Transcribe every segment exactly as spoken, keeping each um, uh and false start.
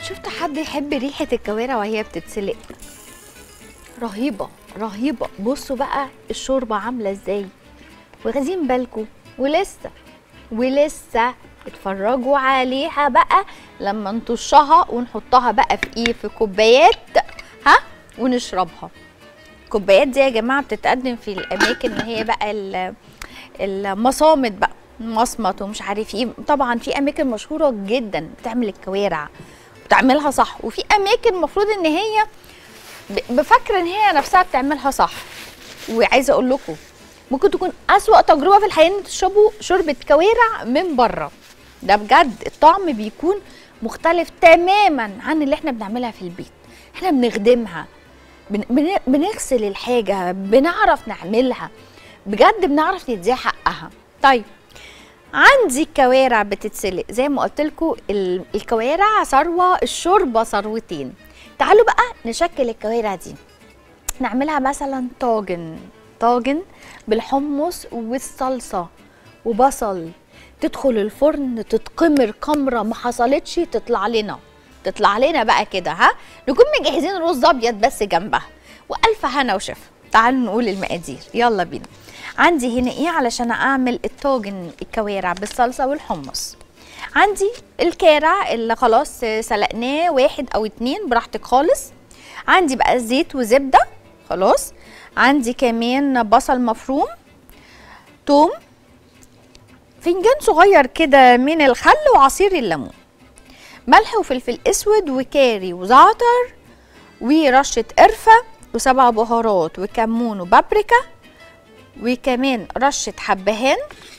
شفت حد يحب ريحة الكوارع وهي بتتسلق؟ رهيبة رهيبة. بصوا بقى الشوربة عاملة ازاي، واخدين بالكم، ولسه ولسه اتفرجوا عليها بقى لما نطشها ونحطها بقى في ايه، في كوبايات، ها، ونشربها. الكوبايات دي يا جماعة بتتقدم في الاماكن اللي هي بقى المصامت بقى، مصمت ومش عارف ايه. طبعا في اماكن مشهورة جدا بتعمل الكوارع، بتعملها صح، وفي اماكن المفروض ان هي بفكره ان هي نفسها بتعملها صح. وعايزه اقول لكم ممكن تكون اسوأ تجربه في الحياه ان تشربوا شوربه كوارع من بره. ده بجد الطعم بيكون مختلف تماما عن اللي احنا بنعملها في البيت. احنا بنخدمها، بن بنغسل الحاجه، بنعرف نعملها بجد، بنعرف نديها حقها. طيب عندي الكوارع بتتسلق زي ما قلت لكم، الكوارع ثروه، الشوربه ثروتين. تعالوا بقى نشكل الكوارع دي، نعملها مثلا طاجن، طاجن بالحمص والصلصه وبصل، تدخل الفرن تتقمر قمره ما حصلتش، تطلع لنا تطلع لنا بقى كده، ها، نكون مجهزين رز ابيض بس جنبها، والف هنا وشفا. تعالوا نقول المقادير، يلا بينا. عندي هنا ايه علشان اعمل الطاجن الكوارع بالصلصه والحمص؟ عندي الكارع اللي خلاص سلقناه، واحد او اتنين براحتك خالص. عندي بقى زيت وزبده خلاص. عندي كمان بصل مفروم، توم، فنجان صغير كده من الخل وعصير الليمون، ملح وفلفل اسود وكاري وزعتر ورشه قرفه وسبع بهارات وكمون وبابريكا وكمان رشه حبهان.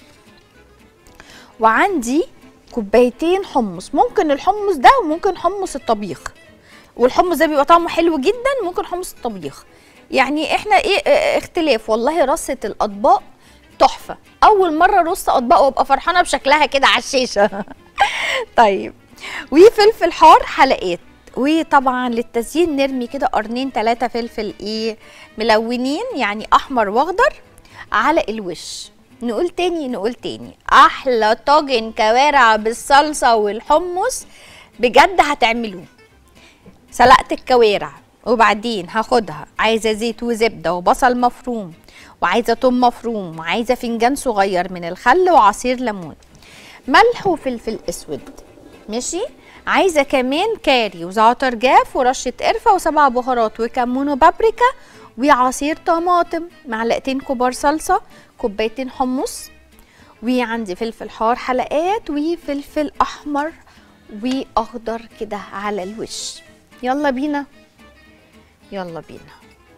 وعندي كوبايتين حمص، ممكن الحمص ده وممكن حمص الطبيخ، والحمص ده بيبقى طعمه حلو جدا، ممكن حمص الطبيخ، يعني احنا ايه اختلاف. والله رصة الاطباق تحفة، اول مرة رص اطباق وابقى فرحانة بشكلها كده على الشاشة. طيب، وفلفل حار حلقات، وطبعا للتزيين نرمي كده قرنين ثلاثة فلفل ايه ملونين، يعني احمر واخضر على الوش. نقول تاني نقول تاني احلى طاجن كوارع بالصلصه والحمص بجد هتعملوه. سلقت الكوارع وبعدين هاخدها، عايزه زيت وزبده وبصل مفروم، وعايزه توم مفروم، وعايزه فنجان صغير من الخل وعصير ليمون، ملح وفلفل اسود، ماشي. عايزه كمان كاري وزعتر جاف ورشه قرفه وسبع بهارات وكمون وبابريكا وعصير طماطم، معلقتين كبار صلصه، كوبايتين حمص، وعندي فلفل حار حلقات وفلفل احمر واخضر كده على الوش. يلا بينا يلا بينا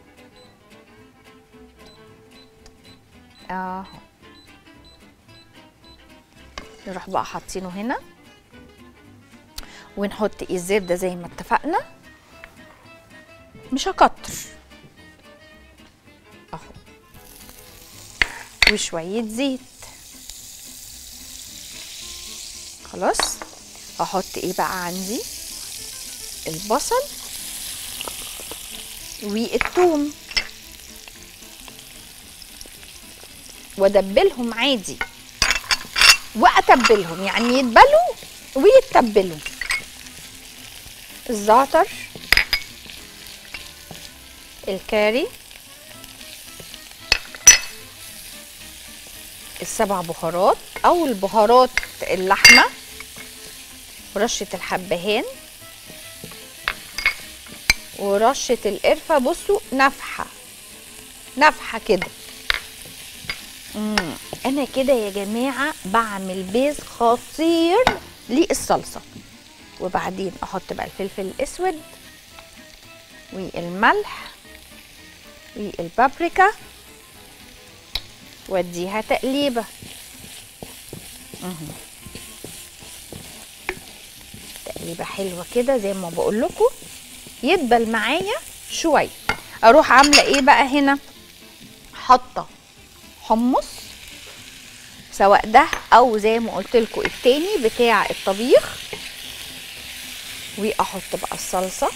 اهو. نروح بقى حاطينه هنا، ونحط ايه الزبده زي ما اتفقنا، مش هكتر اهو، وشويه زيت. خلاص، احط ايه بقى عندي البصل والثوم وادبلهم عادي، واتبلهم يعني يتبلوا ويتبلوا. الزعتر، الكاري، السبع بهارات او البهارات اللحمه، ورشه الحبهان ورشه القرفه. بصوا نفحه نفحه كده. امم انا كده يا جماعه بعمل بيز خطير للصلصه. وبعدين احط بقى الفلفل الاسود والملح والبابريكا واديها تقليبه. اهو تقليبه حلوه كده زي ما بقول لكم، يدبل معايا شويه. اروح عامله ايه بقى هنا، حاطه حمص سواء ده او زي ما قلت لكم التاني بتاع الطبيخ، واحط بقى الصلصه،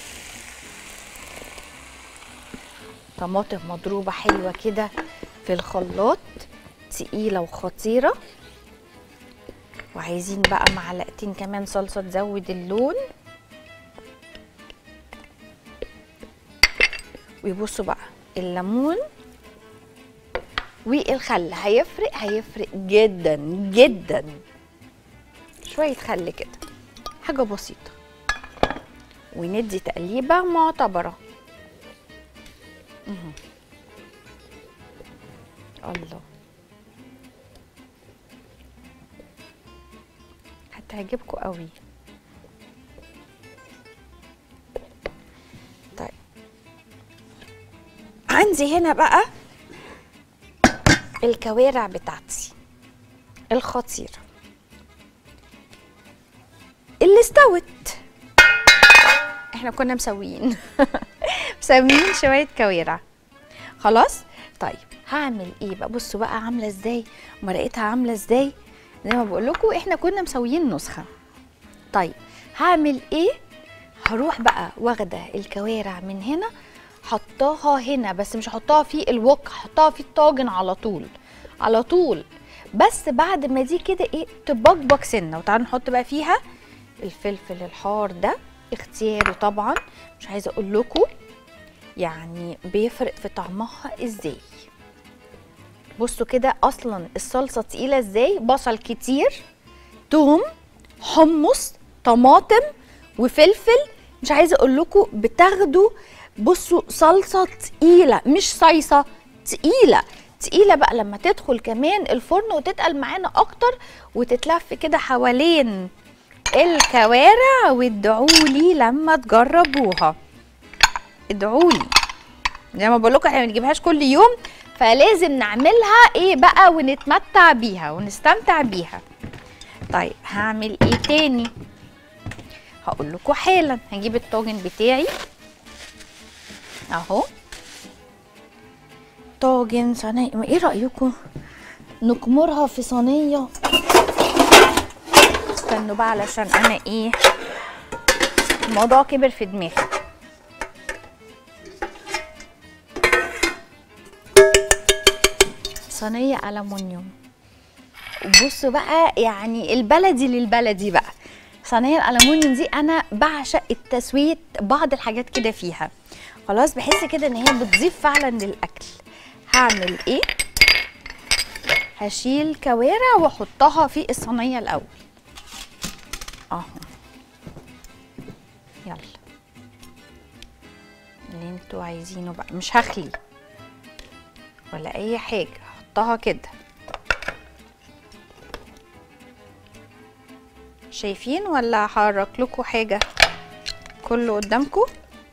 طماطم مضروبه حلوه كده في الخلاط، تقيله وخطيره. وعايزين بقى معلقتين كمان صلصه تزود اللون. ويبصوا بقى الليمون والخل هيفرق هيفرق جدا جدا. شويه خل كده، حاجه بسيطه، وندي تقليبه معتبره. مه. الله، هتعجبكم قوي. طيب عندي هنا بقى الكوارع بتاعتي الخطيره اللي استوت. احنا كنا مسويين مسويين شويه كوارع خلاص. طيب هعمل ايه بقى؟ بصوا بقى عامله ازاي، مرقتها عامله ازاي. زي ما بقول لكم احنا كنا مسويين نسخه. طيب هعمل ايه؟ هروح بقى واخده الكوارع من هنا حطاها هنا، بس مش هحطها في الوك، هحطها في الطاجن على طول على طول. بس بعد ما دي كده ايه تبقبق سنه. وتعالوا نحط بقى فيها الفلفل الحار ده اختياري طبعا، مش عايزه اقول لكم يعني بيفرق في طعمها ازاي. بصوا كده اصلا الصلصه تقيله ازاي، بصل كتير، توم، حمص، طماطم وفلفل. مش عايزه اقول لكم بتاخدوا بصوا صلصه تقيله، مش صيصه، تقيله تقيله بقى لما تدخل كمان الفرن وتتقل معانا اكتر وتتلف كده حوالين الكوارع. وادعولي لما تجربوها، ادعولي. زي ما بقول لكم احنا ما بنجيبهاش كل يوم، فلازم نعملها ايه بقى ونتمتع بيها ونستمتع بيها. طيب هعمل ايه تاني؟ هقول لكم حالا. هجيب الطاجن بتاعي اهو، طاجن صينيه. ايه رايكم نكمرها في صينيه؟ استنوا بقى علشان انا ايه الموضوع كبر في دماغي. صينيه ألمونيوم. وبصوا بقى يعني البلدي للبلدي بقى، صينيه الألمونيوم دي انا بعشق التسويه بعض الحاجات كده فيها خلاص، بحس كده ان هي بتضيف فعلا للاكل. هعمل ايه؟ هشيل كوارع واحطها في الصينيه الاول اهو. يلا اللي انتوا عايزينه بقى، مش هخلي ولا اي حاجه، هحطها كده. شايفين ولا هحرك لكم حاجه؟ كله قدامكم.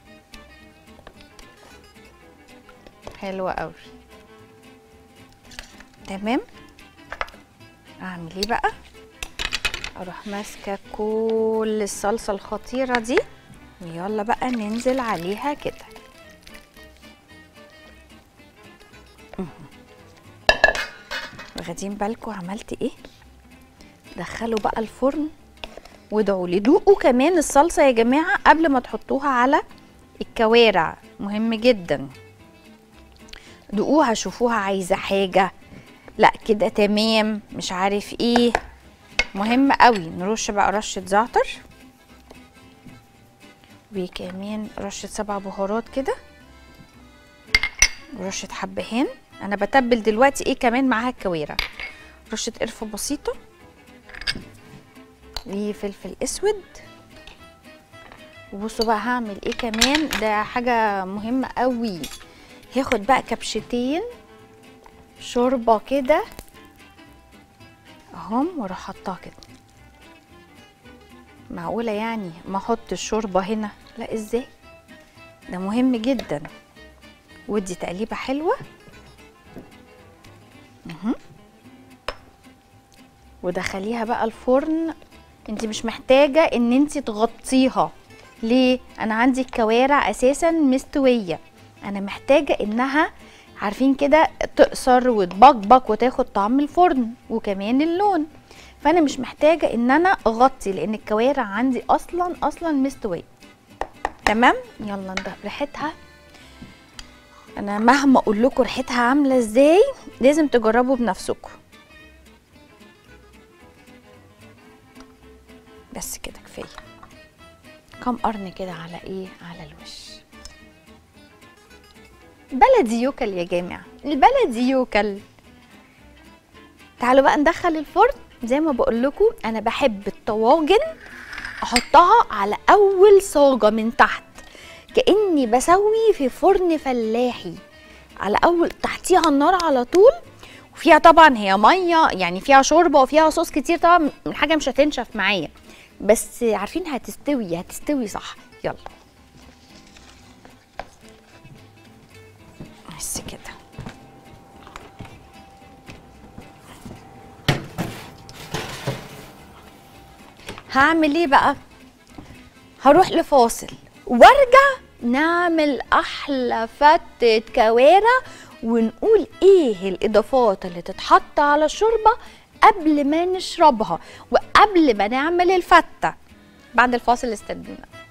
حلوه قوي، تمام. اعمل ايه بقى؟ اروح ماسكه كل الصلصه الخطيره دي ويلا بقى ننزل عليها كده. واخدين بالكم عملت ايه؟ دخلوا بقى الفرن وادعوا لي. دوقوا كمان الصلصه يا جماعه قبل ما تحطوها على الكوارع، مهم جدا. دوقوها شوفوها عايزه حاجه، لا كده تمام، مش عارف ايه. مهم قوي. نرش بقى رشه زعتر وكمان رشه سبع بهارات كده ورشه حبهان. انا بتبل دلوقتي ايه كمان معاها الكوارع، رشه قرفه بسيطه وفلفل اسود. وبصوا بقى هعمل ايه كمان، ده حاجه مهمه قوي. هاخد بقى كبشتين شوربه كده اهم واروح حطاها كده. معقوله يعني ما احط الشوربه هنا؟ لا ازاي، ده مهم جدا. ودي تقليبه حلوه اهو. ودخليها بقى الفرن. انت مش محتاجه ان انت تغطيها، ليه؟ انا عندي الكوارع اساسا مستويه، انا محتاجه انها عارفين كده تقصر وتبقبق وتاخد طعم الفرن وكمان اللون. فانا مش محتاجه ان انا اغطي لان الكوارع عندي اصلا اصلا مستويه. تمام. يلا ده ريحتها، انا مهما اقول لكم ريحتها عامله ازاي لازم تجربوا بنفسكم. بس كده كفايه. كام قرن كده على ايه، على الوش. بلدي يوكل يا جماعه، البلدي يوكل. تعالوا بقى ندخل الفرن. زي ما بقول لكم انا بحب الطواجن احطها على اول صاجه من تحت، كاني بسوي في فرن فلاحي على اول، تحتيها النار على طول. وفيها طبعا هي ميه يعني فيها شوربه وفيها صوص كتير طبعا، الحاجه مش هتنشف معايا، بس عارفين هتستوي هتستوي صح. يلا بس كده. هعمل ايه بقى؟ هروح لفاصل وارجع نعمل احلى فتة كوارع، ونقول ايه الاضافات اللي تتحط على الشوربه قبل ما نشربها وقبل ما نعمل الفته. بعد الفاصل استنونا.